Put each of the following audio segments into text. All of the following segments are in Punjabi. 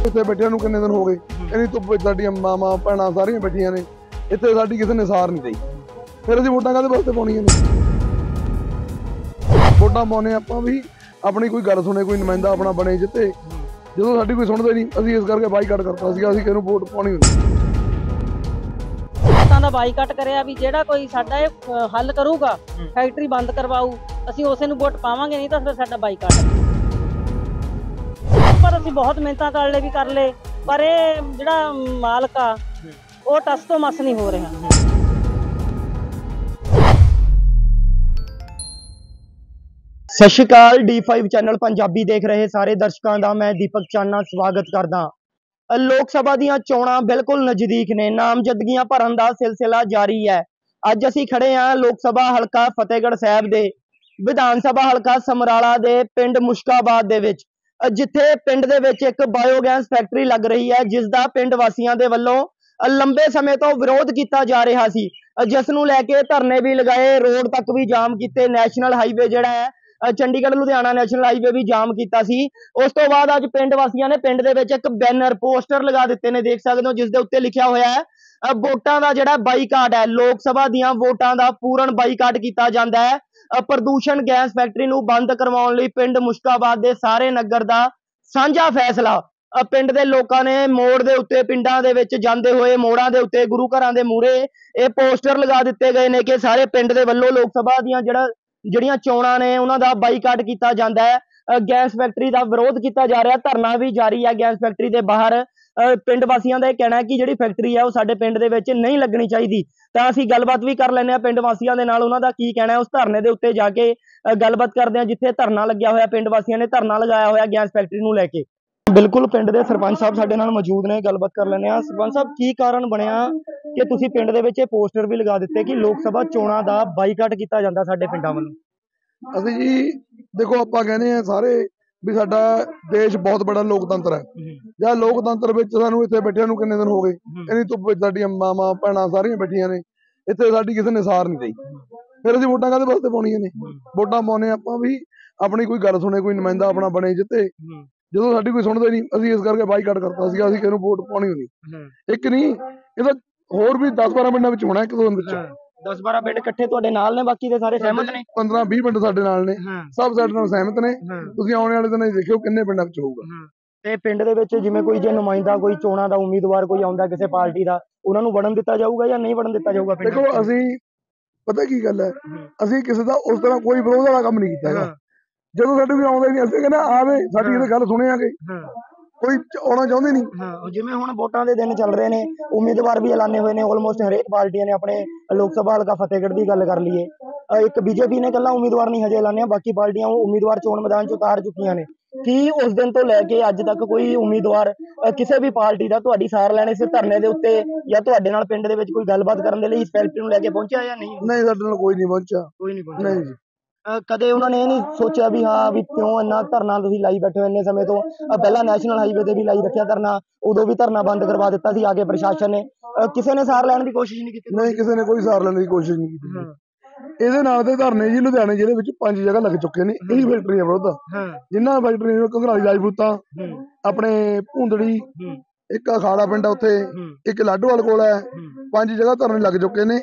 ਇੱਥੇ ਬੈਠਿਆਂ ਨੂੰ ਕਿੰਨੇ ਦਿਨ ਹੋ ਗਏ। ਇੰਨੀ ਧੁੱਪ ਵਿੱਚ ਸਾਡੀਆਂ ਮਾਵਾਂ ਭੈਣਾਂ ਸਾਰੀਆਂ ਬੈਠੀਆਂ ਨੇ, ਇੱਥੇ ਸਾਡੀ ਕਿਸੇ ਨੇ ਸਾਰ ਨਹੀਂ ਦਈ। ਫਿਰ ਅਸੀਂ ਵੋਟਾਂ ਕਾਹਦੇ ਵਾਸਤੇ ਪਾਉਣੀਆਂ ਨੇ? ਵੋਟਾਂ ਪਾਉਣੇ ਆਪਾਂ ਵੀ ਆਪਣੀ ਕੋਈ ਗੱਲ ਸੁਣੇ, ਕੋਈ ਨੁਮਾਇੰਦਾ ਆਪਣਾ ਬਣੇ ਜਿੱਤੇ। ਜਦੋਂ ਸਾਡੀ ਕੋਈ ਸੁਣਦਾ ਨਹੀਂ, ਅਸੀਂ ਇਸ ਕਰਕੇ ਬਾਈਕਾਟ ਕਰਤਾ ਸੀਗਾ। ਅਸੀਂ ਕਿਹਨੂੰ ਵੋਟ ਪਾਉਣੀ ਹੁੰਦੀ ਦਾ ਬਾਈਕਾਟ ਕਰਿਆ ਵੀ ਜਿਹੜਾ ਕੋਈ ਸਾਡਾ ਇਹ ਹੱਲ ਕਰੂਗਾ, ਫੈਕਟਰੀ ਬੰਦ ਕਰਵਾਊ, ਅਸੀਂ ਉਸੇ ਨੂੰ ਵੋਟ ਪਾਵਾਂਗੇ, ਨਹੀਂ ਤਾਂ ਫਿਰ ਸਾਡਾ ਬਾਈਕਾਟ। ਪਰ ਅਸੀਂ ਬਹੁਤ ਮਿਹਨਤਾਂ ਕਰ ਲਏ ਪਰ ਇਹ ਜਿਹੜਾ ਮਾਲਕ ਆ ਉਹ ਟਸ ਤੋਂ ਮਸ ਨਹੀਂ ਹੋ ਰਿਹਾ। ਸਤਿ ਸ਼੍ਰੀ ਅਕਾਲ। D5 ਚੈਨਲ ਪੰਜਾਬੀ ਦੇਖ ਰਹੇ ਸਾਰੇ ਦਰਸ਼ਕਾਂ ਦਾ ਮੈਂ ਦੀਪਕ ਚਾਨਣਾ ਸਵਾਗਤ ਕਰਦਾ। ਲੋਕ ਸਭਾ ਦੀਆਂ ਚੋਣਾਂ ਬਿਲਕੁਲ ਨਜ਼ਦੀਕ ਨੇ, ਨਾਮਜ਼ਦਗੀਆਂ ਭਰਨ ਦਾ ਸਿਲਸਿਲਾ ਜਾਰੀ ਹੈ। ਅੱਜ ਅਸੀਂ ਖੜੇ ਹਾਂ ਲੋਕ ਸਭਾ ਹਲਕਾ ਫਤਿਹਗੜ੍ਹ ਸਾਹਿਬ ਦੇ ਵਿਧਾਨ ਸਭਾ ਹਲਕਾ ਸਮਰਾਲਾ ਦੇ ਪਿੰਡ ਮੁਸ਼ਕਾਬਾਦ ਦੇ ਵਿੱਚ, ਜਿੱਥੇ ਪਿੰਡ ਦੇ ਵਿੱਚ ਇੱਕ ਬਾਇਓਗੈਸ ਫੈਕਟਰੀ ਲੱਗ ਰਹੀ ਹੈ, ਜਿਸ ਦਾ ਪਿੰਡ ਵਾਸੀਆਂ ਦੇ ਵੱਲੋਂ ਲੰਬੇ ਸਮੇਂ ਤੋਂ ਵਿਰੋਧ ਕੀਤਾ ਜਾ ਰਿਹਾ ਸੀ, ਜਿਸ ਨੂੰ ਲੈ ਕੇ ਧਰਨੇ ਵੀ ਲਗਾਏ, ਰੋਡ ਤੱਕ ਵੀ ਜਾਮ ਕੀਤੇ। ਨੈਸ਼ਨਲ ਹਾਈਵੇ ਜਿਹੜਾ ਹੈ ਚੰਡੀਗੜ੍ਹ ਲੁਧਿਆਣਾ ਨੈਸ਼ਨਲ ਹਾਈਵੇ ਵੀ ਜਾਮ ਕੀਤਾ ਸੀ। ਉਸ ਤੋਂ ਬਾਅਦ ਅੱਜ ਪਿੰਡ ਵਾਸੀਆਂ ਨੇ ਪਿੰਡ ਦੇ ਵਿੱਚ ਇੱਕ ਬੈਨਰ ਪੋਸਟਰ ਲਗਾ ਦਿੱਤੇ ਨੇ, ਦੇਖ ਸਕਦੇ ਹੋ, ਜਿਸ ਦੇ ਉੱਤੇ ਲਿਖਿਆ ਹੋਇਆ ਹੈ ਵੋਟਾਂ ਦਾ ਜਿਹੜਾ ਬਾਈਕਾਟ ਹੈ, ਲੋਕ ਸਭਾ ਦੀਆਂ ਵੋਟਾਂ ਦਾ ਪੂਰਨ ਬਾਈਕਾਟ ਕੀਤਾ ਜਾਂਦਾ ਹੈ। ਪ੍ਰਦੂਸ਼ਣ ਗੈਸ ਫੈਕਟਰੀ ਨੂੰ ਬੰਦ ਕਰਵਾਉਣ ਲਈ ਪਿੰਡ ਮੁਸ਼ਕਾਬਾਦ ਦੇ ਸਾਰੇ ਨਗਰ ਦਾ ਸਾਂਝਾ ਫੈਸਲਾ। ਪਿੰਡ ਦੇ ਲੋਕਾਂ ਨੇ ਮੋੜ ਦੇ ਉੱਤੇ, ਪਿੰਡਾਂ ਦੇ ਵਿੱਚ ਜਾਂਦੇ ਹੋਏ ਮੋੜਾਂ ਦੇ ਉੱਤੇ, ਗੁਰੂ ਘਰਾਂ ਦੇ ਮੂਹਰੇ ਇਹ ਪੋਸਟਰ ਲਗਾ ਦਿੱਤੇ ਗਏ ਨੇ ਕਿ ਸਾਰੇ ਪਿੰਡ ਦੇ ਵੱਲੋਂ ਲੋਕ ਸਭਾ ਦੀਆਂ ਜਿਹੜੀਆਂ ਚੋਣਾਂ ਨੇ ਉਹਨਾਂ ਦਾ ਬਾਈਕਾਟ ਕੀਤਾ ਜਾਂਦਾ ਹੈ। ਗੈਸ ਫੈਕਟਰੀ ਦਾ ਵਿਰੋਧ ਕੀਤਾ ਜਾ ਰਿਹਾ, ਧਰਨਾ ਵੀ ਜਾਰੀ ਹੈ ਗੈਸ ਫੈਕਟਰੀ ਦੇ ਬਾਹਰ। ਪਿੰਡ ਵਾਸੀਆਂ ਦਾ ਇਹ ਕਹਿਣਾ ਹੈ ਕਿ ਜਿਹੜੀ ਫੈਕਟਰੀ ਹੈ ਉਹ ਸਾਡੇ ਪਿੰਡ ਦੇ ਵਿੱਚ ਨਹੀਂ ਲੱਗਣੀ ਚਾਹੀਦੀ। ਤਾਂ ਅਸੀਂ ਗੱਲਬਾਤ ਵੀ ਕਰ ਲੈਂਦੇ ਹਾਂ ਪਿੰਡ ਵਾਸੀਆਂ ਦੇ ਨਾਲ, ਉਹਨਾਂ ਦਾ ਕੀ ਕਹਿਣਾ ਹੈ। ਉਸ ਧਰਨੇ ਦੇ ਉੱਤੇ ਜਾ ਕੇ ਗੱਲਬਾਤ ਕਰਦੇ ਹਾਂ ਜਿੱਥੇ ਧਰਨਾ ਲੱਗਿਆ ਹੋਇਆ। ਪਿੰਡ ਵਾਸੀਆਂ ਨੇ ਧਰਨਾ ਲਗਾਇਆ ਹੋਇਆ ਗੈਸ ਫੈਕਟਰੀ ਨੂੰ ਲੈ ਕੇ। ਬਿਲਕੁਲ ਪਿੰਡ ਦੇ ਸਰਪੰਚ ਸਾਹਿਬ ਸਾਡੇ ਨਾਲ ਮੌਜੂਦ ਨੇ, ਗੱਲਬਾਤ ਕਰ ਲੈਂਦੇ ਹਾਂ। ਸਰਪੰਚ ਸਾਹਿਬ, ਕੀ ਕਾਰਨ ਬਣਿਆ ਕਿ ਤੁਸੀਂ ਪਿੰਡ ਦੇ ਵਿੱਚ ਇਹ ਪੋਸਟਰ ਵੀ ਲਗਾ ਦਿੱਤੇ ਕਿ ਲੋਕ ਸਭਾ ਚੋਣਾਂ ਦਾ ਬਾਈਕਾਟ ਕੀਤਾ ਜਾਂਦਾ ਸਾਡੇ ਪਿੰਡਾਂ ਵੱਲੋਂ? ਅਸੀਂ ਜੀ ਦੇਖੋ, ਆਪਾਂ ਕਹਿੰਦੇ ਆ ਸਾਰੇ ਵੀ ਸਾਡਾ ਦੇਸ਼ ਬਹੁਤ ਬੜਾ ਲੋਕਤੰਤਰ ਹੈ। ਜਾਂ ਲੋਕਤੰਤਰ ਵਿੱਚ ਸਾਨੂੰ ਇੱਥੇ ਬੈਠਿਆਂ ਨੂੰ ਕਿੰਨੇ ਦਿਨ ਹੋ ਗਏ। ਇੰਨੀ ਧੁੱਪ ਵਿੱਚ ਸਾਡੀਆਂ ਮਾਵਾਂ ਭੈਣਾਂ ਸਾਰੀਆਂ ਬੈਠੀਆਂ ਨੇ, ਇੱਥੇ ਸਾਡੀ ਕਿਸੇ ਨੇ ਸਾਰ ਨਹੀਂ ਦਈ। ਫਿਰ ਅਸੀਂ ਵੋਟਾਂ ਕਾਹਦੇ ਵਾਸਤੇ ਪਾਉਣੀਆਂ ਨੇ? ਵੋਟਾਂ ਪਾਉਣੇ ਆਪਾਂ ਵੀ ਆਪਣੀ ਕੋਈ ਗੱਲ ਸੁਣੇ, ਕੋਈ ਨੁਮਾਇੰਦਾ ਆਪਣਾ ਬਣੇ ਜਿੱਤੇ। ਜਦੋਂ ਸਾਡੀ ਕੋਈ ਸੁਣਦਾ ਨਹੀਂ, ਅਸੀਂ ਇਸ ਕਰਕੇ ਬਾਈਕਾਟ ਕਰਤਾ ਸੀਗਾ। ਅਸੀਂ ਕਿਹਨੂੰ ਵੋਟ ਪਾਉਣੀ ਹੁੰਦੀ। ਇੱਕ ਨਹੀਂ, ਇਹ ਤਾਂ ਹੋਰ ਵੀ 10-12 ਪਿੰਡਾਂ ਵਿੱਚ ਹੋਣਾ, ਇੱਕ ਦੋ ਦਿਨ ਵਿੱਚ 10-12 ਪਿੰਡ ਇਕੱਠੇ ਤੁਹਾਡੇ ਨਾਲ ਨੇ, ਬਾਕੀ ਦੇ ਸਾਰੇ ਸਹਿਮਤ ਨੇ? 15-20 ਪਿੰਡ ਸਾਡੇ ਨਾਲ ਨੇ, ਸਭ ਸਾਡੇ ਨਾਲ ਸਹਿਮਤ ਨੇ। ਤੁਸੀਂ ਆਉਣ ਵਾਲੇ ਦਿਨਾਂ ਦੇਖਿਓ ਕਿੰਨੇ ਪਿੰਡਾਂ ਵਿੱਚ ਹੋਊਗਾ। ਤੇ ਪਿੰਡ ਦੇ ਵਿੱਚ ਜਿਵੇਂ ਕੋਈ ਜੇ ਨੁਮਾਇੰਦਾ, ਕੋਈ ਚੋਣਾਂ ਦਾ ਉਮੀਦਵਾਰ ਕੋਈ ਆਉਂਦਾ ਕਿਸੇ ਪਾਰਟੀ ਦਾ, ਉਹਨਾਂ ਨੂੰ ਵੜਨ ਦਿੱਤਾ ਜਾਊਗਾ ਜਾਂ ਨਹੀਂ ਵੜਨ ਦਿੱਤਾ ਜਾਊਗਾ? ਦੇਖੋ, ਅਸੀਂ ਪਤਾ ਕੀ ਗੱਲ ਹੈ, ਅਸੀਂ ਕਿਸੇ ਦਾ ਉਸ ਤਰ੍ਹਾਂ ਕੋਈ ਵਿਰੋਧ ਵਾਲਾ ਕੰਮ ਨਹੀਂ ਕੀਤਾ ਹੈਗਾ। ਜਦੋਂ ਸਾਡੇ ਵੀ ਆਉਂਦਾ ਨਹੀਂ, ਅਸੀਂ ਕਹਿੰਦੇ ਆਵੇ, ਸਾਡੀ ਇਹ ਗੱਲ ਸੁਣਿਆਗੇ, ਕੋਈ ਆਉਣਾ ਚਾਹੁੰਦੇ ਨਹੀਂ। ਜਿਵੇਂ ਹੁਣ ਵੋਟਾਂ ਦੇ ਦਿਨ ਚੱਲ ਰਹੇ ਨੇ, ਉਮੀਦਵਾਰ ਵੀ ਐਲਾਨੇ ਹੋਏ ਨੇ ਆਲਮੋਸਟ ਹਰੇਕ ਪਾਰਟੀਆਂ ਨੇ। ਆਪਣੇ ਲੋਕ ਸਭਾ ਹਲਕਾ ਫਤਿਹਗੜ੍ਹ ਦੀ ਗੱਲ ਕਰ ਲਈਏ, ਇੱਕ ਬੀਜੇਪੀ ਨੇ ਇਕੱਲਾ ਉਮੀਦਵਾਰ ਨਹੀਂ ਹਜੇ ਐਲਾਨਿਆ, ਬਾਕੀ ਪਾਰਟੀਆਂ ਉਮੀਦਵਾਰ ਚੋਣ ਮੈਦਾਨ 'ਚ ਉਤਾਰ ਚੁੱਕੀਆਂ ਨੇ। ਕੀ ਉਸ ਦਿਨ ਤੋਂ ਲੈ ਕੇ ਅੱਜ ਤੱਕ ਕੋਈ ਉਮੀਦਵਾਰ ਕਿਸੇ ਵੀ ਪਾਰਟੀ ਦਾ ਤੁਹਾਡੀ ਸਾਰ ਲੈਣੇ ਇਸ ਧਰਨੇ ਦੇ ਉੱਤੇ ਜਾਂ ਤੁਹਾਡੇ ਨਾਲ ਪਿੰਡ ਦੇ ਵਿੱਚ ਕੋਈ ਗੱਲਬਾਤ ਕਰਨ ਦੇ ਲਈ ਇਸ ਫੈਕਟਰੀ ਨੂੰ ਲੈ ਕੇ ਪਹੁੰਚਿਆ ਜਾਂ ਨਹੀਂ? ਨਹੀਂ, ਸਾਡੇ ਨਾਲ ਕੋਈ ਨਹੀਂ ਪਹੁੰਚਿਆ। ਕੋਈ ਨਹੀਂ ਪਹੁੰਚਿਆ? ਨਹੀਂ ਜੀ। ਕਦੇ ਉਹਨਾਂ ਨੇ ਇਹ ਨਹੀਂ ਸੋਚਿਆ ਵੀ ਹਾਂ ਵੀ ਕਿਉਂ ਇੰਨਾ ਧਰਨਾ ਤੁਸੀਂ ਲਾਈ ਬੈਠੇ ਹੋ ਇੰਨੇ ਸਮੇਂ ਤੋਂ? ਪਹਿਲਾਂ ਨੈਸ਼ਨਲ ਹਾਈਵੇ ਤੇ ਵੀ ਲਾਈ ਰੱਖਿਆ ਧਰਨਾ, ਉਦੋਂ ਵੀ ਧਰਨਾ ਬੰਦ ਕਰਵਾ ਦਿੱਤਾ ਸੀ ਆ ਕੇ ਪ੍ਰਸ਼ਾਸਨ ਨੇ। ਕਿਸੇ ਨੇ ਸਾਰ ਲੈਣ ਦੀ ਕੋਸ਼ਿਸ਼ ਨਹੀਂ ਕੀਤੀ? ਨਹੀਂ, ਕਿਸੇ ਨੇ ਕੋਈ ਸਾਰ ਲੈਣ ਦੀ ਕੋਸ਼ਿਸ਼ ਨਹੀਂ ਕੀਤੀ। ਇਹਦੇ ਨਾਲ ਦੇ ਧਰਨੇ ਜੀ ਲੁਧਿਆਣੇ ਜ਼ਿਲ੍ਹੇ ਵਿੱਚ 5 ਜਗ੍ਹਾ ਲੱਗ ਚੁੱਕੇ ਨੇ। ਇਹੀ ਫੈਕਟਰੀਆਂ ਵਿਰੁੱਧ, ਜਿਨ੍ਹਾਂ ਫੈਕਟਰੀਆਂ ਘੰਗਰਾਲੀ ਰਾਜਪੂਤਾਂ, ਆਪਣੇ ਭੂੰਦੜੀ, ਇੱਕ ਅਖਾੜਾ ਪਿੰਡ ਆ ਉੱਥੇ, ਇੱਕ ਲਾਡੋਵਾਲ ਕੋਲ ਹੈ। 5 ਜਗ੍ਹਾ ਧਰਨੇ ਲੱਗ ਚੁੱਕੇ ਨੇ।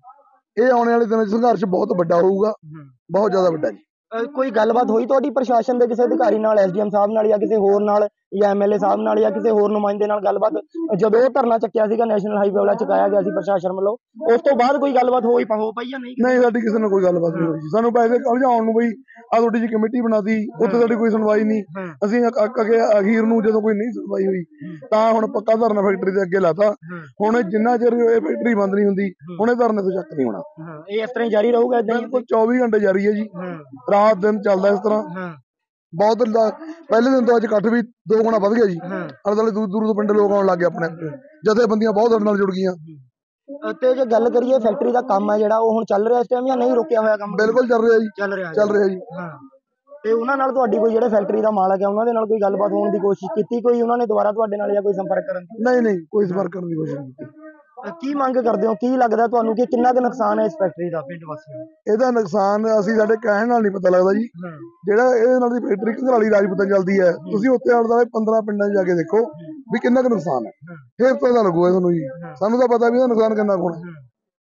ਇਹ ਆਉਣ ਵਾਲੇ ਦਿਨਾਂ 'ਚ ਸੰਘਰਸ਼ ਬਹੁਤ ਵੱਡਾ ਹੋਊਗਾ, ਬਹੁਤ ਜ਼ਿਆਦਾ ਵੱਡਾ ਜੀ। ਕੋਈ ਗੱਲਬਾਤ ਹੋਈ ਤੁਹਾਡੀ ਪ੍ਰਸ਼ਾਸਨ ਦੇ ਕਿਸੇ ਅਧਿਕਾਰੀ ਨਾਲ, SDM ਸਾਹਿਬ ਨਾਲ ਜਾਂ ਕਿਸੇ ਹੋਰ ਨਾਲ, ਜਾਂ MLA ਸਾਹਿਬ ਨਾਲ ਜਾਂ ਕਿਸੇ ਹੋਰ ਨੁਮਾਇੰਦੇ ਨਾਲ ਗੱਲਬਾਤ? ਜਦੋਂ ਉਹ ਧਰਨਾ ਚੱਕਿਆ ਸੀਗਾ ਨੈਸ਼ਨਲ ਹਾਈਵੇ ਵਾਲਾ, ਚੁਕਾਇਆ ਗਿਆ ਸੀ ਪ੍ਰਸ਼ਾਸਨ ਵੱਲੋਂ, ਉਸ ਤੋਂ ਬਾਅਦ ਕੋਈ ਗੱਲਬਾਤ ਹੋ ਪਈ ਜਾਂ ਨਹੀਂ? ਨਹੀਂ, ਸਾਡੀ ਕਿਸੇ ਨਾਲ ਕੋਈ ਗੱਲਬਾਤ ਨਹੀਂ ਹੋਈ। ਸਾਨੂੰ ਪੈਸੇ ਉਲਝਾਉਣ ਨੂੰ ਬਈ ਆ ਤੁਹਾਡੀ ਜੀ ਕਮੇਟੀ ਬਣਾਤੀ, ਉੱਥੇ ਸਾਡੀ ਕੋਈ ਸੁਣਵਾਈ ਨਹੀਂ। ਅਸੀਂ ਅਖੀਰ ਨੂੰ ਜਦੋਂ ਕੋਈ ਨਹੀਂ ਸੁਣਵਾਈ ਹੋਈ ਤਾਂ ਹੁਣ ਪੱਕਾ ਧਰਨਾ ਫੈਕਟਰੀ ਦੇ ਅੱਗੇ ਲਾਤਾ। ਹੁਣ ਜਿੰਨਾ ਚਿਰ ਇਹ ਫੈਕਟਰੀ ਬੰਦ ਨਹੀਂ ਹੁੰਦੀ, ਹੁਣ ਇਹ ਧਰਨੇ ਤੋਂ ਚੱਕ ਨਹੀਂ ਹੋਣਾ। ਇਹ ਇਸ ਤਰ੍ਹਾਂ ਹੀ ਜਾਰੀ ਰਹੂਗਾ? ਬਿਲਕੁਲ 24 ਘੰਟੇ ਜਾਰੀ ਹੈ ਜੀ, ਰਾਤ ਦਿਨ ਚੱਲਦਾ ਇਸ ਤਰ੍ਹਾਂ। ਬਹੁਤ ਪਹਿਲੇ ਦਿਨ ਤੋਂ ਅੱਜ ਇਕੱਠ ਵੀ 2 ਗੁਣਾ ਵੱਧ ਗਿਆ ਜੀ। ਆਲੇ ਦੁਆਲੇ ਦੂਰ ਦੂਰ ਤੋਂ ਪਿੰਡ ਲੋਕ ਆਉਣ ਲੱਗ ਗਏ, ਆਪਣੇ ਜਥੇਬੰਦੀਆਂ ਬਹੁਤ ਸਾਡੇ ਨਾਲ ਜੁੜ ਗਈਆਂ। ਤੇ ਜੇ ਗੱਲ ਕਰੀਏ ਫੈਕਟਰੀ ਦਾ ਕੰਮ ਹੈ ਜਿਹੜਾ, ਉਹ ਹੁਣ ਚੱਲ ਰਿਹਾ ਇਸ ਟਾਈਮ ਜਾਂ ਨਹੀਂ ਰੁਕਿਆ ਹੋਇਆ ਕੰਮ? ਬਿਲਕੁਲ ਚੱਲ ਰਿਹਾ ਜੀ, ਚੱਲ ਰਿਹਾ ਜੀ। ਤੇ ਉਹਨਾਂ ਨਾਲ ਤੁਹਾਡੀ ਕੋਈ ਜਿਹੜੇ ਫੈਕਟਰੀ ਦਾ ਮਾਲਕ ਹੈ ਉਹਨਾਂ ਦੇ ਨਾਲ ਕੋਈ ਗੱਲਬਾਤ ਹੋਣ ਦੀ ਕੋਸ਼ਿਸ਼ ਕੀਤੀ? ਕੋਈ ਉਹਨਾਂ ਨੇ ਦੁਬਾਰਾ ਤੁਹਾਡੇ ਨਾਲ ਜਾਂ ਕੋਈ ਸੰਪਰਕ ਕਰਨ ਦੀ? ਨਹੀਂ, ਕੋਈ ਸੰਪਰਕ ਕਰਨ ਦੀ ਕੋਸ਼ਿਸ਼ ਨਹੀਂ ਕੀਤੀ। ਕੀ ਮੰਗ ਕਰਦੇ ਹੋ, ਕੀ ਲੱਗਦਾ ਤੁਹਾਨੂੰ ਕਿ ਕਿੰਨਾ ਕੁ ਨੁਕਸਾਨ ਹੈ ਇਸ ਫੈਕਟਰੀ ਦਾ ਪਿੰਡ ਵਾਸੀਆਂ ਨੂੰ? ਇਹਦਾ ਨੁਕਸਾਨ ਅਸੀਂ ਸਾਡੇ ਕਹਿਣ ਨਾਲ ਨਹੀਂ ਪਤਾ ਲੱਗਦਾ ਜੀ। ਜਿਹੜਾ ਇਹਦੇ ਨਾਲ ਦੀ ਫੈਕਟਰੀ ਘੰਗਰਾਲੀ ਰਾਜਪੂਤਾਂ ਚੱਲਦੀ ਹੈ, ਤੁਸੀਂ ਉੱਥੇ ਆਉਣ ਦਾ 15 ਪਿੰਡਾਂ 'ਚ ਜਾ ਕੇ ਦੇਖੋ ਵੀ ਕਿੰਨਾ ਕੁ ਨੁਕਸਾਨ ਹੈ, ਫਿਰ ਪਤਾ ਲੱਗੂਗਾ ਤੁਹਾਨੂੰ ਜੀ। ਸਾਨੂੰ ਤਾਂ ਪਤਾ ਵੀ ਇਹਦਾ ਨੁਕਸਾਨ ਕਿੰਨਾ ਕੁ ਹੋਣਾ।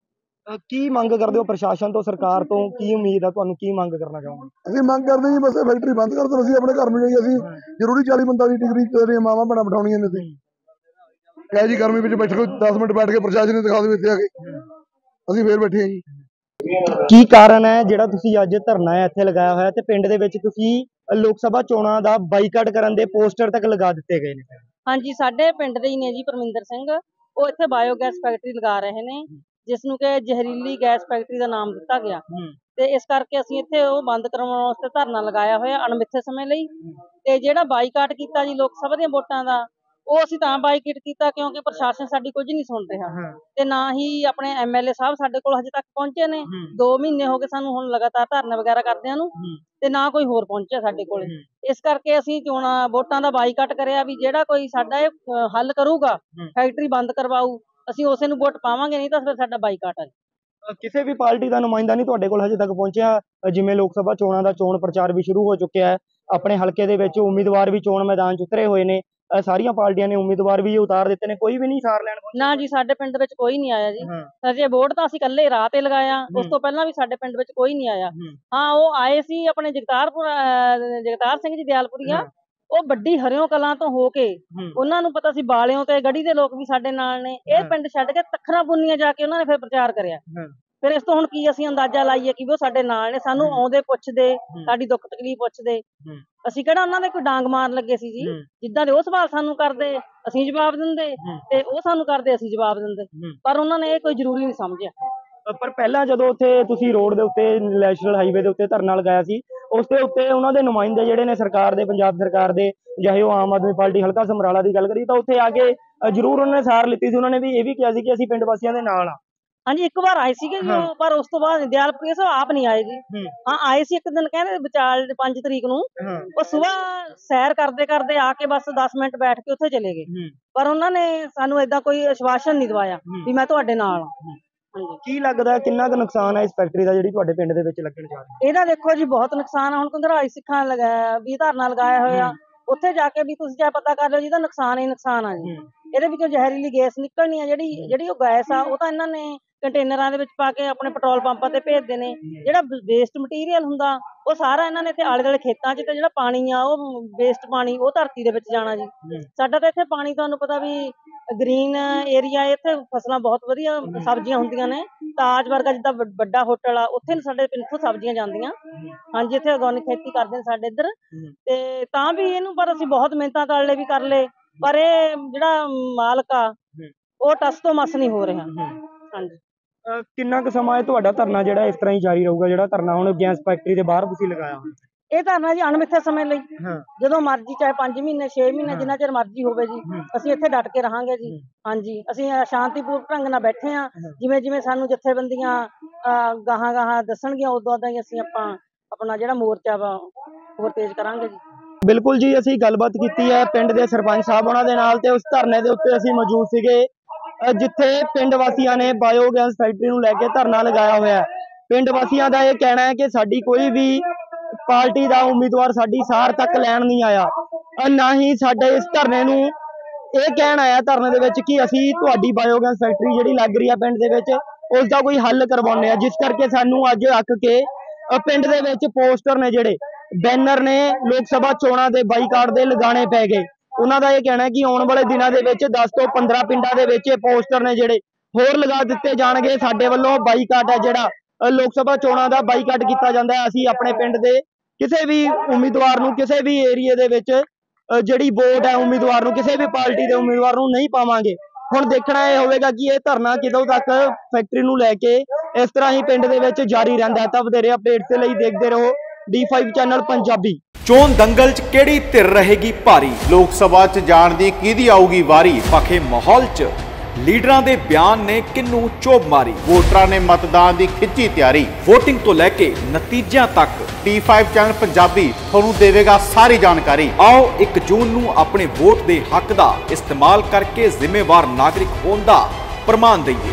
ਕੀ ਮੰਗ ਕਰਦੇ ਹੋ ਪ੍ਰਸ਼ਾਸਨ ਤੋਂ, ਸਰਕਾਰ ਤੋਂ? ਕੀ ਉਮੀਦ ਆ ਤੁਹਾਨੂੰ, ਕੀ ਮੰਗ ਕਰਨਾ ਚਾਹੋਗੇ? ਅਸੀਂ ਮੰਗ ਕਰਦੇ ਜੀ ਬਸ ਫੈਕਟਰੀ ਬੰਦ ਕਰ ਦਿਓ, ਅਸੀਂ ਆਪਣੇ ਘਰ ਨੂੰ ਜਾਈਏ। ਅਸੀਂ ਜ਼ਰੂਰੀ 40 ਬੰਦਾ ਦੀ ਡਿਗਰੀ ਤੇ ਮਾਵਾਂ ਭੈਣਾਂ ਬਿਠਾਉਣੀਆਂ ਨੇ ਤੇ ਕਹਿ ਜੀ ਗਰਮੀ ਵਿੱਚ ਬੈਠ ਕੇ 10 ਮਿੰਟ ਬੈਠ ਕੇ ਪ੍ਰਸ਼ਾਸਨ ਨੇ ਦਿਖਾ ਦੇ ਇੱਥੇ ਆ ਕੇ, ਅਸੀਂ ਫੇਰ ਬੈਠੇ ਆ ਜੀ। ਕੀ ਕਾਰਨ ਹੈ ਜਿਹੜਾ ਤੁਸੀਂ ਅੱਜ ਧਰਨਾ ਹੈ ਇੱਥੇ ਲਗਾਇਆ ਹੋਇਆ ਤੇ ਪਿੰਡ ਦੇ ਵਿੱਚ ਤੁਸੀਂ ਲੋਕ ਸਭਾ ਚੋਣਾਂ ਦਾ ਬਾਈਕਾਟ ਕਰਨ ਦੇ ਪੋਸਟਰ ਤੱਕ ਲਗਾ ਦਿੱਤੇ ਗਏ ਨੇ? ਹਾਂਜੀ, ਸਾਡੇ ਪਿੰਡ ਦੇ ਹੀ ਨੇ ਜੀ ਪਰਮਿੰਦਰ ਸਿੰਘ, ਉਹ ਇੱਥੇ ਬਾਇਓਗੈਸ ਫੈਕਟਰੀ ਲਗਾ ਰਹੇ ਨੇ, ਜਿਸ ਨੂੰ ਕਿ ਜ਼ਹਿਰੀਲੀ ਗੈਸ ਫੈਕਟਰੀ ਦਾ ਨਾਮ ਦਿੱਤਾ ਗਿਆ, ਤੇ ਇਸ ਕਰਕੇ ਅਸੀਂ ਇੱਥੇ ਉਹ ਬੰਦ ਕਰਵਾਉਣ ਵਾਸਤੇ ਧਰਨਾ ਲਗਾਇਆ ਹੋਇਆ ਅਣਮਿੱਥੇ ਸਮੇਂ ਲਈ। ਤੇ ਜਿਹੜਾ ਬਾਈਕਾਟ ਕੀਤਾ ਜੀ ਲੋਕ ਸਭਾ ਦੀਆਂ ਵੋਟਾਂ ਦਾ, ਉਹ ਅਸੀਂ ਤਾਂ ਬਾਈਕਾਟ ਕੀਤਾ ਕਿਉਂਕਿ ਪ੍ਰਸ਼ਾਸਨ ਸਾਡੀ ਕੁਝ ਨਹੀਂ ਸੁਣ ਰਿਹਾ, ਤੇ ਨਾ ਹੀ ਆਪਣੇ MLA ਸਾਹਿਬ ਸਾਡੇ ਕੋਲ ਹਜੇ ਤੱਕ ਪਹੁੰਚੇ ਨੇ। 2 ਮਹੀਨੇ ਹੋ ਗਏ ਸਾਨੂੰ ਹੁਣ ਲਗਾਤਾਰ ਧਰਨੇ ਵਗੈਰਾ ਕਰਦਿਆਂ ਨੂੰ, ਤੇ ਨਾ ਕੋਈ ਹੋਰ ਪਹੁੰਚਿਆ ਸਾਡੇ ਕੋਲ। ਇਸ ਕਰਕੇ ਅਸੀਂ ਵੋਟਾਂ ਦਾ ਬਾਈਕਾਟ ਕਰਿਆ ਵੀ ਜਿਹੜਾ ਕੋਈ ਸਾਡਾ ਇਹ ਹੱਲ ਕਰੂਗਾ, ਫੈਕਟਰੀ ਬੰਦ ਕਰਵਾਊ, ਅਸੀਂ ਉਸੇ ਨੂੰ ਵੋਟ ਪਾਵਾਂਗੇ, ਨਹੀਂ ਤਾਂ ਫਿਰ ਸਾਡਾ ਬਾਈਕਾਟ ਹੈ। ਕਿਸੇ ਵੀ ਪਾਰਟੀ ਦਾ ਨੁਮਾਇੰਦਾ ਨਹੀਂ ਤੁਹਾਡੇ ਕੋਲ ਹਜੇ ਤੱਕ ਪਹੁੰਚਿਆ? ਜਿਵੇਂ ਲੋਕ ਸਭਾ ਚੋਣਾਂ ਦਾ ਚੋਣ ਪ੍ਰਚਾਰ ਵੀ ਸ਼ੁਰੂ ਹੋ ਚੁੱਕਿਆ ਹੈ, ਆਪਣੇ ਹਲਕੇ ਦੇ ਵਿੱਚ ਉਮੀਦਵਾਰ ਵੀ ਚੋਣ ਮੈਦਾਨ 'ਚ ਉਤਰੇ ਹੋਏ ਨੇ, ਸਾਰੀਆਂ ਪਾਰਟੀਆਂ ਨੇ ਉਮੀਦਵਾਰ ਵੀ ਉਤਾਰ ਦਿੱਤੇ ਨੇ, ਕੋਈ ਵੀ ਨਹੀਂ ਸਾਰ ਲੈਣ ਪਹੁੰਚਿਆ? ਨਾ ਜੀ, ਸਾਡੇ ਪਿੰਡ ਵਿੱਚ ਕੋਈ ਨਹੀਂ ਆਇਆ ਜੀ। ਅਜੇ ਵੋਟ ਤਾਂ ਅਸੀਂ ਇਕੱਲੇ ਰਾਹ ਤੇ ਲਗਾਇਆ, ਉਸ ਤੋਂ ਪਹਿਲਾਂ ਵੀ ਸਾਡੇ ਪਿੰਡ ਵਿੱਚ ਕੋਈ ਨਹੀਂ ਆਇਆ। ਹਾਂ, ਉਹ ਆਏ ਸੀ ਆਪਣੇ ਜਗਤਾਰ ਸਿੰਘ ਜੀ ਦਿਆਲਪੁਰੀਆ, ਉਹ ਵੱਡੀ ਹਰਿਓਂ ਕਲਾਂ ਤੋਂ ਹੋ ਕੇ, ਉਹਨਾਂ ਨੂੰ ਪਤਾ ਸੀ ਬਾਲਿਓਂ ਤੇ ਗੜੀ ਦੇ ਲੋਕ ਵੀ ਸਾਡੇ ਨਾਲ ਨੇ, ਇਹ ਪਿੰਡ ਛੱਡ ਕੇ ਤਖਰਾ ਪੁੰਨੀਆਂ ਜਾ ਕੇ ਉਹਨਾਂ ਨੇ ਫਿਰ ਪ੍ਰਚਾਰ ਕਰਿਆ। ਫਿਰ ਇਸ ਤੋਂ ਹੁਣ ਕੀ ਅਸੀਂ ਅੰਦਾਜ਼ਾ ਲਾਈਏ ਕਿ ਉਹ ਸਾਡੇ ਨਾਲ ਨੇ, ਸਾਨੂੰ ਆਉਂਦੇ ਪੁੱਛਦੇ, ਸਾਡੀ ਦੁੱਖ ਤਕਲੀਫ ਪੁੱਛਦੇ, ਅਸੀਂ ਕਿਹੜਾ ਉਹਨਾਂ ਦੇ ਕੋਈ ਡਾਂਗ ਮਾਰਨ ਲੱਗੇ ਸੀ ਜੀ। ਜਿੱਦਾਂ ਦੇ ਉਹ ਸਵਾਲ ਸਾਨੂੰ ਕਰਦੇ ਅਸੀਂ ਜਵਾਬ ਦਿੰਦੇ, ਤੇ ਉਹ ਸਾਨੂੰ ਕਰਦੇ ਅਸੀਂ ਜਵਾਬ ਦਿੰਦੇ, ਪਰ ਉਹਨਾਂ ਨੇ ਇਹ ਕੋਈ ਜ਼ਰੂਰੀ ਨਹੀਂ ਸਮਝਿਆ। ਪਰ ਪਹਿਲਾਂ ਜਦੋਂ ਉੱਥੇ ਤੁਸੀਂ ਰੋਡ ਦੇ ਉੱਤੇ ਨੈਸ਼ਨਲ ਹਾਈਵੇ ਦੇ ਉੱਤੇ ਧਰਨਾ ਲਗਾਇਆ ਸੀ, ਉਸ ਦੇ ਉੱਤੇ ਉਹਨਾਂ ਦੇ ਨੁਮਾਇੰਦੇ ਜਿਹੜੇ ਨੇ ਸਰਕਾਰ ਦੇ, ਪੰਜਾਬ ਸਰਕਾਰ ਦੇ, ਚਾਹੇ ਉਹ ਆਮ ਆਦਮੀ ਪਾਰਟੀ ਹਲਕਾ ਸਮਰਾਲਾ ਦੀ ਗੱਲ ਕਰੀਏ, ਤਾਂ ਉੱਥੇ ਆ ਕੇ ਜ਼ਰੂਰ ਉਹਨਾਂ ਨੇ ਸਾਰ ਲਿੱਤੀ ਸੀ। ਉਹਨਾਂ ਨੇ ਵੀ ਇਹ ਵੀ ਕਿਹਾ ਸੀ ਕਿ ਅਸੀਂ ਪਿੰਡ ਵਾਸੀਆਂ ਦੇ ਨਾਲ ਆ। ਹਾਂਜੀ, ਇੱਕ ਵਾਰ ਆਏ ਸੀਗੇ ਜੀ, ਪਰ ਉਸ ਤੋਂ ਬਾਅਦ ਦਿਆਲਪੁਰੀਆ ਸਾਹਿਬ ਆਪ ਨਹੀਂ ਆਏ ਜੀ। ਹਾਂ, ਆਏ ਸੀ ਇੱਕ ਦਿਨ, ਕਹਿੰਦੇ ਵਿਚਾਲ 5 ਤਰੀਕ ਨੂੰ, ਉਹ ਸੁਬਾਹ ਸੈਰ ਕਰਦੇ ਕਰਦੇ ਆ ਕੇ ਬਸ 10 ਮਿੰਟ ਬੈਠ ਕੇ ਉੱਥੇ ਚਲੇ ਗਏ, ਪਰ ਉਹਨਾਂ ਨੇ ਸਾਨੂੰ ਏਦਾਂ ਕੋਈ ਆਸ਼ਵਾਸਨ ਨਹੀਂ ਦਵਾਇਆ ਵੀ ਮੈਂ ਤੁਹਾਡੇ ਨਾਲ ਆ। ਕੀ ਲੱਗਦਾ ਕਿੰਨਾ ਕੁ ਨੁਕਸਾਨ ਹੈ ਇਸ ਫੈਕਟਰੀ ਦਾ ਜਿਹੜੀ ਤੁਹਾਡੇ ਪਿੰਡ ਦੇ ਵਿੱਚ ਲੱਗਣ ਜਾ ਰਹੀ ਹੈ? ਇਹਦਾ ਦੇਖੋ ਜੀ ਬਹੁਤ ਨੁਕਸਾਨ ਆ। ਹੁਣ ਘੰਗਰਾਲੀ ਸਿੱਖਾਂ ਲਗਾਇਆ ਵੀ ਧਰਨਾ ਲਗਾਇਆ ਹੋਇਆ, ਉੱਥੇ ਜਾ ਕੇ ਵੀ ਤੁਸੀਂ ਚਾਹੇ ਪਤਾ ਕਰ ਲਿਓ ਜੀ, ਇਹਦਾ ਨੁਕਸਾਨ ਹੀ ਨੁਕਸਾਨ ਆ ਜੀ। ਇਹਦੇ ਵਿੱਚੋਂ ਜ਼ਹਿਰੀਲੀ ਗੈਸ ਨਿਕਲਣੀ ਆ, ਜਿਹੜੀ ਉਹ ਗੈਸ ਆ, ਉਹ ਤਾਂ ਇਹਨਾਂ ਨੇ ਕੰਟੇਨਰਾਂ ਦੇ ਵਿੱਚ ਪਾ ਕੇ ਆਪਣੇ ਪੈਟਰੋਲ ਪੰਪਾਂ ਤੇ ਭੇਜਦੇ ਨੇ। ਜਿਹੜਾ ਵੇਸਟ ਮਟੀਰੀਅਲ ਹੁੰਦਾ ਉਹ ਸਾਰਾ ਇਹਨਾਂ ਨੇ ਇੱਥੇ ਆਲੇ ਦੁਆਲੇ ਖੇਤਾਂ 'ਚ, ਤੇ ਜਿਹੜਾ ਪਾਣੀ ਆ ਉਹ ਵੇਸਟ ਪਾਣੀ ਉਹ ਧਰਤੀ ਦੇ ਵਿੱਚ ਜਾਣਾ ਜੀ। ਸਾਡਾ ਤਾਂ ਇੱਥੇ ਪਾਣੀ ਤੁਹਾਨੂੰ ਪਤਾ ਵੀ ਗ੍ਰੀਨ ਏਰੀਆ, ਇੱਥੇ ਫਸਲਾਂ ਬਹੁਤ ਵਧੀਆ ਸਬਜ਼ੀਆਂ ਹੁੰਦੀਆਂ ਨੇ। ਤਾਜ ਵਰਗਾ ਜਿੱਦਾਂ ਵੱਡਾ ਹੋਟਲ ਆ, ਉੱਥੇ ਸਾਡੇ ਪਿੰਡ ਤੋਂ ਸਬਜ਼ੀਆਂ ਜਾਂਦੀਆਂ। ਹਾਂਜੀ, ਇੱਥੇ ਆਰਗੈਨਿਕ ਖੇਤੀ ਕਰਦੇ ਨੇ ਸਾਡੇ ਇੱਧਰ, ਤੇ ਤਾਂ ਵੀ ਇਹਨੂੰ ਪਰ ਅਸੀਂ ਬਹੁਤ ਮਿਹਨਤਾਂ ਕਰ ਲਏ, ਪਰ ਇਹ ਜਿਹੜਾ ਮਾਲਕ ਆ ਉਹ ਟਸ ਤੋਂ ਮਸ ਨਹੀਂ ਹੋ ਰਿਹਾ। ਹਾਂਜੀ, ਕਿੰਨਾ ਕੁ ਸਮਾਂ ਤੁਹਾਡਾ ਧਰਨਾ ਜਿਹੜਾ ਇਸ ਤਰ੍ਹਾਂ ਹੀ ਜਾਰੀ ਰਹੂਗਾ, ਜਿਹੜਾ ਧਰਨਾ ਹੁਣ ਗੈਸ ਫੈਕਟਰੀ ਦੇ ਬਾਹਰ ਤੁਸੀਂ ਲਗਾਇਆ ਹੋਇਆ? ਇਹ ਧਰਨਾ ਜੀ ਅਣਮਿੱਥੇ ਸਮੇਂ ਲਈ, ਜਦੋਂ ਮਰਜ਼ੀ, ਚਾਹੇ 5 ਮਹੀਨੇ 6 ਮਹੀਨੇ, ਜਿੰਨਾ ਚਿਰ ਮਰਜ਼ੀ ਹੋਵੇ ਜੀ, ਅਸੀਂ ਇੱਥੇ ਡਟ ਕੇ ਰਹਾਂਗੇ ਜੀ। ਹਾਂਜੀ, ਅਸੀਂ ਸ਼ਾਂਤੀਪੂਰਵਕ ਢੰਗ ਨਾਲ ਬੈਠੇ ਆ, ਜਿਵੇਂ ਸਾਨੂੰ ਜਥੇਬੰਦੀਆਂ ਗਾਹਾਂ ਦੱਸਣਗੀਆਂ, ਉਦੋਂ ਹੀ ਅਸੀਂ ਆਪਣਾ ਜਿਹੜਾ ਮੋਰਚਾ ਵਾ ਹੋਰ ਤੇਜ਼ ਕਰਾਂਗੇ ਜੀ। ਬਿਲਕੁਲ ਜੀ, ਅਸੀਂ ਗੱਲਬਾਤ ਕੀਤੀ ਹੈ ਪਿੰਡ ਦੇ ਸਰਪੰਚ ਸਾਹਿਬ ਉਹਨਾਂ ਦੇ ਨਾਲ, ਤੇ ਉਸ ਧਰਨੇ ਦੇ ਉੱਤੇ ਅਸੀਂ ਮੌਜੂਦ ਸੀਗੇ ਜਿੱਥੇ ਪਿੰਡ ਵਾਸੀਆਂ ਨੇ ਬਾਇਓਗੈਸ ਫੈਕਟਰੀ ਨੂੰ ਲੈ ਕੇ ਧਰਨਾ ਲਗਾਇਆ ਹੋਇਆ। ਪਿੰਡ ਵਾਸੀਆਂ ਦਾ ਇਹ ਕਹਿਣਾ ਹੈ ਕਿ ਸਾਡੀ ਕੋਈ ਵੀ ਪਾਰਟੀ ਦਾ ਉਮੀਦਵਾਰ ਸਾਡੀ ਸਾਰ ਤੱਕ ਲੈਣ ਨਹੀਂ ਆਇਆ, ਨਾ ਹੀ ਸਾਡੇ ਇਸ ਧਰਨੇ ਨੂੰ ਇਹ ਕਹਿਣ ਆਇਆ ਧਰਨੇ ਦੇ ਵਿੱਚ ਕਿ ਅਸੀਂ ਤੁਹਾਡੀ ਬਾਇਓਗੈਸ ਫੈਕਟਰੀ ਜਿਹੜੀ ਲੱਗ ਰਹੀ ਆ ਪਿੰਡ ਦੇ ਵਿੱਚ, ਉਸ ਦਾ ਕੋਈ ਹੱਲ ਕਰਵਾਉਂਦੇ ਆ। ਜਿਸ ਕਰਕੇ ਸਾਨੂੰ ਅੱਜ ਅੱਕ ਕੇ ਪਿੰਡ ਦੇ ਵਿੱਚ ਪੋਸਟਰ ਨੇ, ਜਿਹੜੇ ਬੈਨਰ ਨੇ, ਲੋਕ ਸਭਾ ਚੋਣਾਂ ਦੇ ਬਾਈਕਾਟ ਦੇ ਲਗਾਉਣੇ ਪੈ ਗਏ। ਉਹਨਾਂ ਦਾ ਇਹ ਕਹਿਣਾ ਹੈ ਕਿ ਆਉਣ ਵਾਲੇ ਦਿਨਾਂ ਦੇ ਵਿੱਚ 10 ਤੋਂ 15 ਪਿੰਡਾਂ ਦੇ ਵਿੱਚ ਇਹ ਪੋਸਟਰ ਨੇ ਜਿਹੜੇ ਹੋਰ ਲਗਾ ਦਿੱਤੇ ਜਾਣਗੇ। ਸਾਡੇ ਵੱਲੋਂ ਬਾਈਕਾਟ ਹੈ ਜਿਹੜਾ ਲੋਕ ਸਭਾ ਚੋਣਾਂ ਦਾ ਬਾਈਕਾਟ ਕੀਤਾ ਜਾਂਦਾ ਹੈ। ਅਸੀਂ ਆਪਣੇ ਪਿੰਡ ਦੇ ਕਿਸੇ ਵੀ ਉਮੀਦਵਾਰ ਨੂੰ, ਕਿਸੇ ਵੀ ਏਰੀਏ ਦੇ ਵਿੱਚ ਜਿਹੜੀ ਵੋਟ ਹੈ ਉਮੀਦਵਾਰ ਨੂੰ, ਕਿਸੇ ਵੀ ਪਾਰਟੀ ਦੇ ਉਮੀਦਵਾਰ ਨੂੰ ਨਹੀਂ ਪਾਵਾਂਗੇ। ਹੁਣ ਦੇਖਣਾ ਇਹ ਹੋਵੇਗਾ ਕਿ ਇਹ ਧਰਨਾ ਕਿਦੋਂ ਤੱਕ ਫੈਕਟਰੀ ਨੂੰ ਲੈ ਕੇ ਇਸ ਤਰ੍ਹਾਂ ਹੀ ਪਿੰਡ ਦੇ ਵਿੱਚ ਜਾਰੀ ਰਹਿੰਦਾ ਹੈ। ਤਾਂ ਵਧੇਰੇ ਅਪਡੇਟਸ ਦੇ ਲਈ ਦੇਖਦੇ ਰਹੋ D5 ਚੈਨਲ ਪੰਜਾਬੀ। ਚੋਣ ਦੰਗਲ 'ਚ ਕਿਹੜੀ ਧਿਰ ਰਹੇਗੀ ਭਾਰੀ? ਲੋਕ ਸਭਾ 'ਚ ਜਾਣ ਦੀ ਕਿਹਦੀ ਆਊਗੀ ਵਾਰੀ? ਭਖੇ ਮਾਹੌਲ 'ਚ ਲੀਡਰਾਂ ਦੇ ਬਿਆਨ ਨੇ ਕਿੰਨੂੰ ਚੋਭ ਮਾਰੀ? ਵੋਟਰਾਂ ਨੇ ਮਤਦਾਨ ਦੀ ਖਿੱਚੀ ਤਿਆਰੀ। VOTING ਤੋਂ ਲੈ ਕੇ ਨਤੀਜਿਆਂ ਤੱਕ D5 ਚੈਨਲ ਪੰਜਾਬੀ ਤੁਹਾਨੂੰ ਦੇਵੇਗਾ ਸਾਰੀ ਜਾਣਕਾਰੀ। ਆਓ 1 ਜੂਨ ਨੂੰ ਆਪਣੇ ਵੋਟ ਦੇ ਹੱਕ ਦਾ ਇਸਤੇਮਾਲ ਕਰਕੇ ਜ਼ਿੰਮੇਵਾਰ ਨਾਗਰਿਕ ਹੋਣ ਦਾ ਪ੍ਰਮਾਣ ਦਈਏ।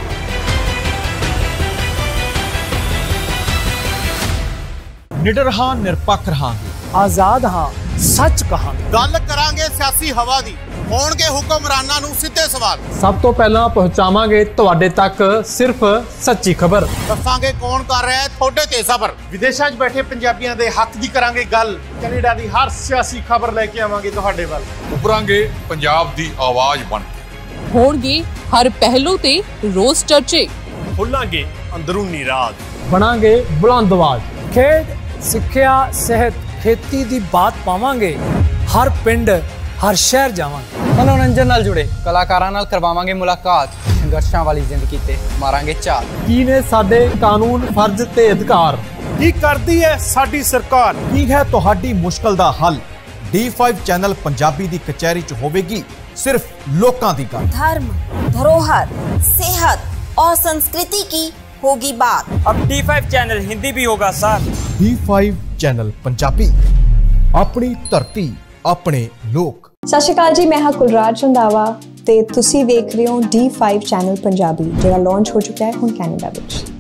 ਨਿਡਰ ਹਾਂ, ਨਿਰਪੱਖ ਰਹਾਂਗੇ, ਆਜ਼ਾਦ ਹਾਂ, ਸੱਚ ਕਹਾਂਗੇ। ਗੱਲ ਕਰਾਂਗੇ ਸਿਆਸੀ ਹਵਾ ਦੀ, ਹੋਣਗੇ ਹੁਕਮਰਾਨਾਂ ਨੂੰ ਸਿੱਧੇ ਸਵਾਲ। ਸਭ ਤੋਂ ਪਹਿਲਾਂ ਪਹੁੰਚਾਵਾਂਗੇ ਤੁਹਾਡੇ ਤੱਕ ਸਿਰਫ ਸੱਚੀ ਖਬਰ। ਦੱਸਾਂਗੇ ਕੌਣ ਕਰ ਰਿਹਾ ਹੈ ਤੁਹਾਡੇ ਤੇ ਸਬਰ। ਵਿਦੇਸ਼ਾਂ 'ਚ ਬੈਠੇ ਪੰਜਾਬੀਆਂ ਦੇ ਹੱਕ ਦੀ ਕਰਾਂਗੇ ਗੱਲ। ਕੈਨੇਡਾ ਦੀ ਹਰ ਸਿਆਸੀ ਖਬਰ ਲੈ ਕੇ ਆਵਾਂਗੇ ਤੁਹਾਡੇ ਵੱਲ। ਉਭਰਾਂਗੇ ਪੰਜਾਬ ਦੀ ਆਵਾਜ਼ ਬਣ ਕੇ। ਹੋਣਗੇ ਹਰ ਪਹਿਲੂ ਤੇ ਰੋਜ਼ ਚਰਚੇ। ਖੋਲਾਂਗੇ ਅੰਦਰੂਨੀ ਰਾਜ। ਬਣਾਂਗੇ ਬੁਲੰਦ ਆਵਾਜ਼। ਖੇਡ, ਸਿੱਖਿਆ, ਸਿਹਤ, ਖੇਤੀ ਦੀ ਬਾਤ ਪਾਵਾਂਗੇ। ਹਰ ਪਿੰਡ, ਹਰ ਸ਼ਹਿਰ ਜਾਵਾਂਗੇ। ਮਨੋਰੰਜਨ ਨਾਲ ਜੁੜੇ ਕਲਾਕਾਰਾਂ ਨਾਲ ਕਰਵਾਵਾਂਗੇ ਮੁਲਾਕਾਤ। ਸੰਘਰਸ਼ਾਂ ਵਾਲੀ ਜ਼ਿੰਦਗੀ ਤੇ ਮਾਰਾਂਗੇ ਝਾਤ। ਕੀ ਨੇ ਸਾਡੇ ਕਾਨੂੰਨ, ਫਰਜ਼ ਤੇ ਅਧਿਕਾਰ? ਕੀ ਕਰਦੀ ਹੈ ਸਾਡੀ ਸਰਕਾਰ? ਕੀ ਹੈ ਤੁਹਾਡੀ ਮੁਸ਼ਕਲ ਦਾ ਹੱਲ? D5 ਚੈਨਲ ਪੰਜਾਬੀ ਦੀ ਕਚਹਿਰੀ 'ਚ ਹੋਵੇਗੀ सिर्फ लोकां दी गल। धर्म, धरोहर, सेहत और संस्कृति की होगी बात। अब D5 चैनल हिंदी भी होगा सर। D5 चैनल पंजाबी, अपनी धरती, अपने लोक। सत श्री अकाल जी, मैं हाँ कुलराज रंधावा ते तुसी देख रहे हो D5 चैनल पंजाबी, जिहड़ा लॉन्च हो चुका है हुण कैनेडा विच।